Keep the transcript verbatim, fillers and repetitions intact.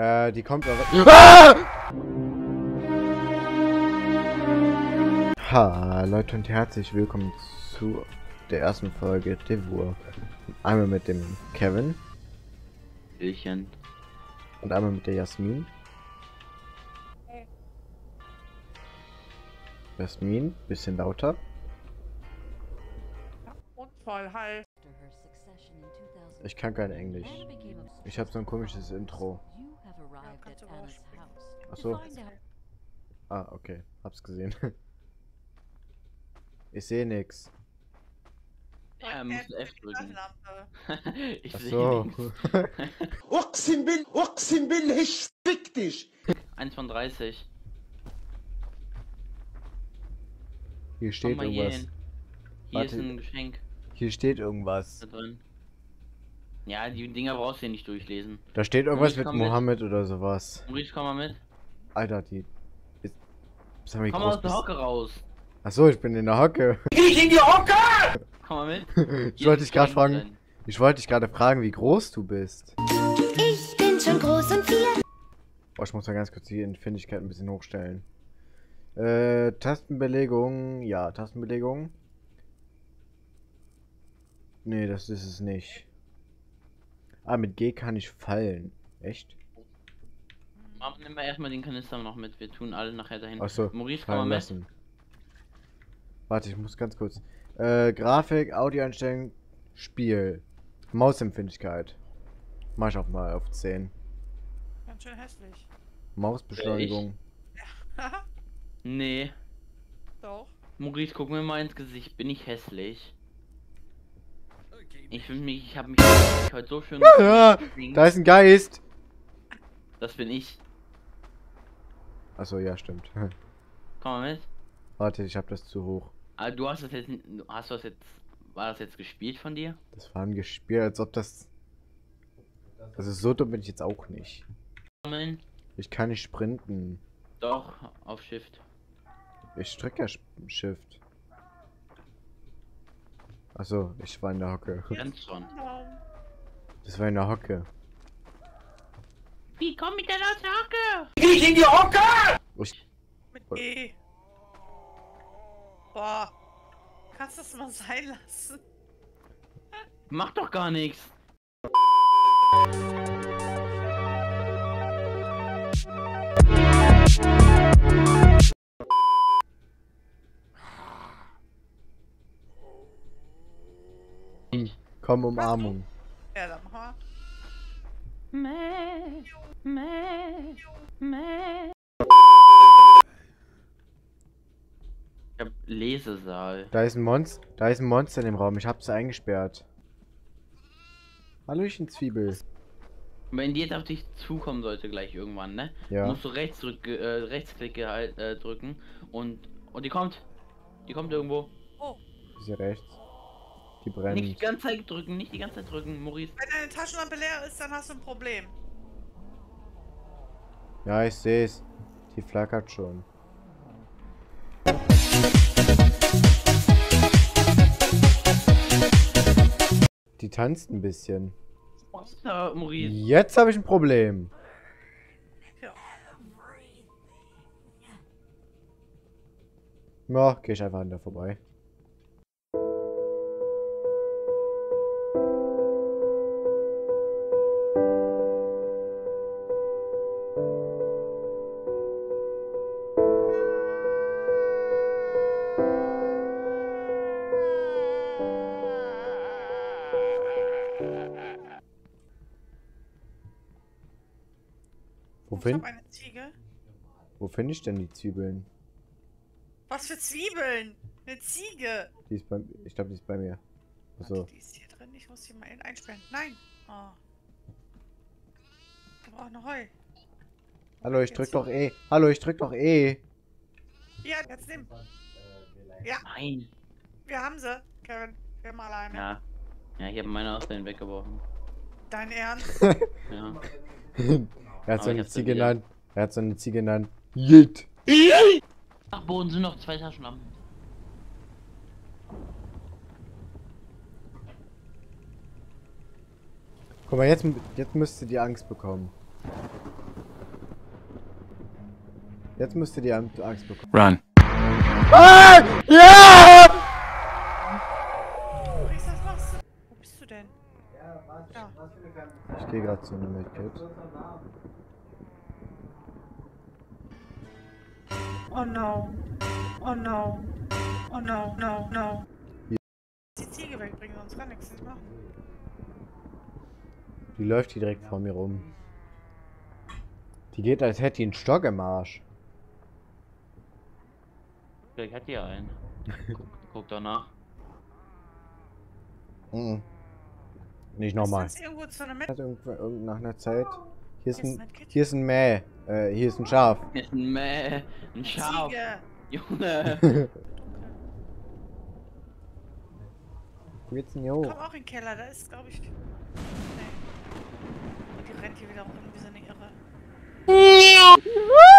Äh, die kommt aber... Ah! Ha, Leute und herzlich willkommen zu der ersten Folge Devur. Einmal mit dem Kevin. Bildchen. Und einmal mit der Jasmin. Hey. Jasmin, bisschen lauter. Ja, und voll halt. Ich kann kein Englisch. Ich habe so ein komisches Intro. Ja, kannst du raussprechen. Achso. Ah, okay. Hab's gesehen. Ich sehe nix. Ja, er muss F drücken. Ich Achso. اقسم بال اقسم بالله fick dich. eins von dreißig. Hier Komm steht mal hier irgendwas. hin. Hier Warte. ist ein Geschenk Hier steht irgendwas. da drin. Ja, die Dinger brauchst du ja nicht durchlesen. Da steht irgendwas Maurice, mit komm mit. Mohammed oder sowas. Maurice, komm mal mit. Alter, die... Ist... Sag mal, wie Komm groß aus der bist- Hocke raus. Achso, ich bin in der Hocke. Komm mal mit. Ich Hier wollte ist dich gerade Geschenk fragen... drin. Ich wollte dich gerade fragen, wie groß du bist. Ich bin schon groß und vier. Oh, ich muss mal ganz kurz die Empfindlichkeit ein bisschen hochstellen. Äh, Tastenbelegung. Ja, Tastenbelegung. Nee, das ist es nicht. Ah, mit G kann ich fallen. Echt? Mama, nimm mal erstmal den Kanister noch mit. Wir tun alle nachher dahin. Achso, Maurice, komm mal fallen mit. lassen. Warte, ich muss ganz kurz. Äh, Grafik, Audioeinstellungen, Spiel. Mausempfindlichkeit. Mach ich auch mal auf zehn. Ganz schön hässlich. Mausbeschleunigung. Haha, Nee. doch. Maurice, guck mir mal ins Gesicht. Bin ich hässlich? Ich finde mich, ich habe mich ich heute so schön Ah, geschminkt. da ist ein Geist! Das bin ich. Achso, ja, stimmt. Komm mal mit. Warte, ich hab das zu hoch. Ah, du hast das jetzt, du- hast du das jetzt, war das jetzt gespielt von dir? Das war ein Gespiel, als ob das... Also so dumm bin ich jetzt auch nicht. Sammeln? Ich kann nicht sprinten. Doch, auf Shift. Ich drück ja Sch- Shift. Achso, ich war in der Hocke. Ganz schon. Baum. Das war in der Hocke. Wie komm ich denn aus der Hocke? Ich, Mit E. Boah. Kannst du das mal sein lassen? Mach doch gar nichts. komm, Umarmung. Ja, dann machen Mäh, mäh, mäh. Ich hab Lesesaal. Da ist ein Monster. Da ist ein Monster in dem Raum. Ich hab's eingesperrt. Hallöchen, Zwiebel. Wenn die jetzt auf dich zukommen sollte gleich irgendwann, ne? Ja. Musst du rechts drück, äh, Rechtsklick gehalt- äh, drücken und und die kommt. Die kommt irgendwo. Oh, Ist hier rechts. Die Nicht die brennt. ganze Zeit drücken, nicht die ganze Zeit drücken, Maurice. wenn deine Taschenlampe leer ist, dann hast du ein Problem. Ja, ich seh's. Die flackert schon. Die tanzt ein bisschen. Monster, Maurice. Jetzt habe ich ein Problem. Ja. Ja, geh ich einfach an der vorbei. Wo Ich finde hab eine Ziege. wo find ich denn die Zwiebeln? Was für Zwiebeln? Eine Ziege. Die ist bei ich glaube, die ist bei mir. Warte, Achso. die ist hier drin. Ich muss sie mal einsperren. Nein. Oh. Wir brauchen noch Heu. Hallo, ich drück doch E. Hallo, ich drück doch E. Ja, jetzt nimm. Ja, Nein. wir haben sie. Kevin, wir haben alleine. Ja. Ja, ich habe meine aus denen weggeworfen. Dein Ernst? Ja. Er hat so Aber ich eine hab's dann Ziege wieder. genannt. Er hat so eine Ziege genannt. Jit. Ach, Boden sind noch zwei Taschenlampen. Guck mal, jetzt, jetzt müsst ihr die Angst bekommen. Jetzt müsst ihr die Angst bekommen. Run. Ah! Ja! Maurice, was machst du? Wo bist du denn? Ja. Ich gehe gerade zu einem Medkit. Oh no. Oh no. Oh no, no, no. Die Ziege wegbringen, sonst kann nichts machen. Die läuft hier direkt vor mir rum. Die geht, als hätte die einen Stock im Arsch. Vielleicht hat die ja einen. Guck, guck danach. Mhm. Nicht Ist nochmal. das irgendwo zu einer Met Hat irgendwo irgend nach einer Zeit. Hier ist Hier ist ein, ein Medkit. hier ist ein Mäh. Äh, hier ist ein Schaf. Ist ein Mäh, ein Schaf. Ziege? Junge. Wo geht's denn hier hoch? Komm auch in den Keller, da ist, glaube ich. Nee. Die rennt hier wieder rum wie so eine Irre.